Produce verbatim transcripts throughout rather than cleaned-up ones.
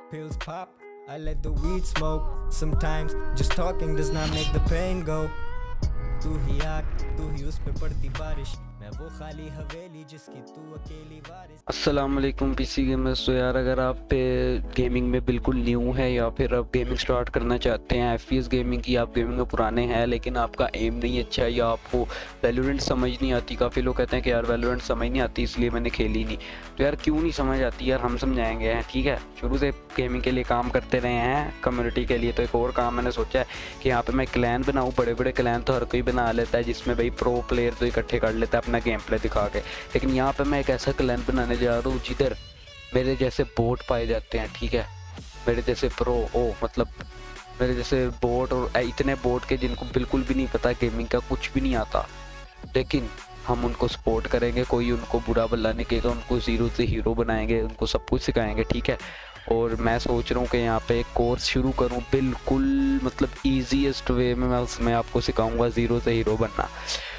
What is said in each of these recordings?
Pills pop, I let the weed smoke. Sometimes just talking does not make the pain go. तू ही आग, तू ही उस पे पड़ती बारिश, मैं वो खाली हवेली जिसकी तू अकेली वारिस। अस्सलाम वालेकुम पीसी गेमर्स। तो यार अगर आप पे गेमिंग में बिल्कुल न्यू है या फिर आप गेमिंग स्टार्ट करना चाहते हैं एफपीएस गेमिंग की, आप गेमिंग में पुराने हैं लेकिन आपका एम नहीं अच्छा है या आपको वैलोरेंट समझ नहीं आती। काफ़ी लोग कहते हैं कि यार वैलोरेंट समझ नहीं आती इसलिए मैंने खेली नहीं। तो यार क्यों नहीं समझ आती यार, हम समझाएंगे हैं, ठीक है। शुरू से गेमिंग के लिए काम करते रहे हैं कम्युनिटी के लिए। तो एक और काम मैंने सोचा है कि यहाँ पर मैं क्लैन बनाऊँ। बड़े बड़े क्लैन तो हर कोई बना लेता है जिसमें भाई प्रो प्लेयर तो इकट्ठे कर लेता है अपना गेम प्ले दिखा के, लेकिन यहाँ पे मैं एक ऐसा क्लैन बनाने जा रहा हूँ जिधर मेरे जैसे बोट पाए जाते हैं, ठीक है। मेरे जैसे प्रो ओ मतलब मेरे जैसे बोट और इतने बोट के जिनको बिल्कुल भी नहीं पता गेमिंग का, कुछ भी नहीं आता, लेकिन हम उनको सपोर्ट करेंगे, कोई उनको बुरा भला नहीं कहेगा, उनको ज़ीरो से हीरो बनाएंगे, उनको सब कुछ सिखाएंगे, ठीक है। और मैं सोच रहा हूँ कि यहाँ पे एक कोर्स शुरू करूँ बिल्कुल मतलब ईजीएस्ट वे में। मैं उसमें आपको सिखाऊंगा ज़ीरो से हीरो बनना।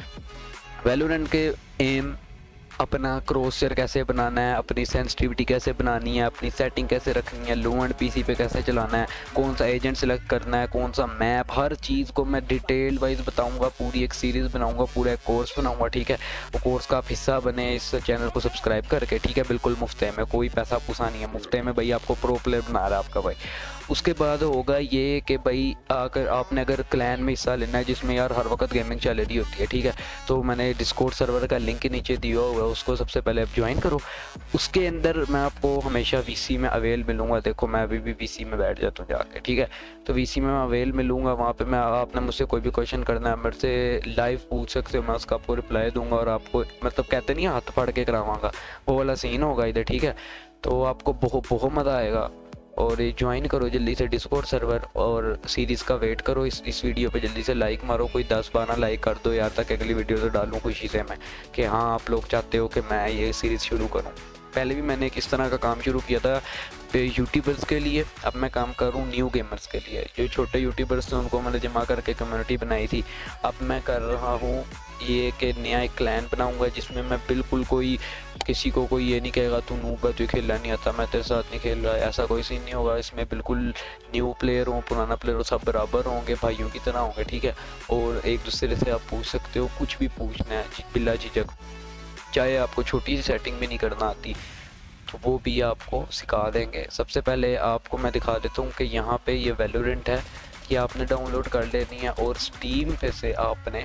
वैलोरेंट के एम अपना क्रॉसचेयर कैसे बनाना है, अपनी सेंसिटिविटी कैसे बनानी है, अपनी सेटिंग कैसे रखनी है, लो एंड पीसी पे कैसे चलाना है, कौन सा एजेंट सेलेक्ट करना है, कौन सा मैप, हर चीज़ को मैं डिटेल वाइज बताऊंगा। पूरी एक सीरीज़ बनाऊंगा, पूरा एक कोर्स बनाऊंगा, ठीक है। वो कोर्स का आप हिस्सा बने इस चैनल को सब्सक्राइब करके, ठीक है। बिल्कुल मुफ्त में, कोई पैसा पूसा नहीं है, मुफ्त में भाई आपको प्रो प्लेयर बना रहा है आपका भाई। उसके बाद होगा ये कि भाई अगर आपने अगर क्लैन में हिस्सा लेना है जिसमें यार हर वक्त गेमिंग चल रही होती है, ठीक है, तो मैंने डिस्कॉर्ड सर्वर का लिंक नीचे दिया हुआ है, उसको सबसे पहले आप ज्वाइन करो। उसके अंदर मैं आपको हमेशा वीसी में अवेल मिलूँगा। देखो मैं अभी भी वीसी में बैठ जाता हूँ जाके, ठीक है। तो वीसी में मैं अवेल मिलूँगा, वहाँ पे मैं आपने मुझसे कोई भी क्वेश्चन करना है मेरे से लाइव पूछ सकते हो, मैं उसका आपको रिप्लाई दूंगा और आपको मतलब कहते नहीं हाथ पढ़ के करावांगा, वो वाला सीन होगा इधर, ठीक है। तो आपको बहुत बहुत मज़ा आएगा। और ये ज्वाइन करो जल्दी से डिस्कॉर्ड सर्वर और सीरीज़ का वेट करो। इस इस वीडियो पे जल्दी से लाइक मारो, कोई दस बारह लाइक कर दो यार, ताकि अगली वीडियो तो डालूँ खुशी से मैं कि हाँ आप लोग चाहते हो कि मैं ये सीरीज़ शुरू करूँ। पहले भी मैंने किस तरह का काम शुरू किया था यूट्यूबर्स के लिए, अब मैं काम करूँ न्यू गेमर्स के लिए। जो छोटे यूट्यूबर्स थे उनको मैंने जमा करके कम्युनिटी बनाई थी। अब मैं कर रहा हूँ ये कि नया एक क्लैन बनाऊंगा जिसमें मैं बिल्कुल कोई किसी को कोई ये नहीं कहेगा तू नूबा तुझे खेलना नहीं आता, मैं तेरे साथ नहीं खेल रहा है, ऐसा कोई सीन नहीं होगा। इसमें बिल्कुल न्यू प्लेयर हो पुराना प्लेयर हो सब बराबर होंगे, भाइयों की तरह होंगे, ठीक है। और एक दूसरे से आप पूछ सकते हो, कुछ भी पूछना है बिला झिझक, चाहे आपको छोटी सी सेटिंग भी नहीं करना आती तो वो भी आपको सिखा देंगे। सबसे पहले आपको मैं दिखा देता हूँ कि यहाँ पे ये वैलोरेंट है कि आपने डाउनलोड कर लेनी है और स्टीम पे से आपने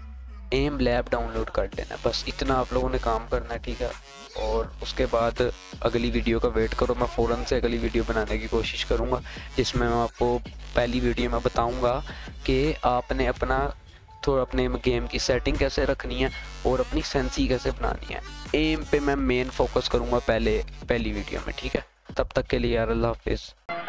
एम लैब डाउनलोड कर लेना है। बस इतना आप लोगों ने काम करना है, ठीक है। और उसके बाद अगली वीडियो का वेट करो, मैं फ़ौरन से अगली वीडियो बनाने की कोशिश करूँगा जिसमें मैं आपको पहली वीडियो में बताऊँगा कि आपने अपना तो अपने गेम की सेटिंग कैसे रखनी है और अपनी सेंसी कैसे बनानी है। एम पे मैं मेन फोकस करूँगा पहले पहली वीडियो में, ठीक है। तब तक के लिए यार अल्लाह हाफिज़।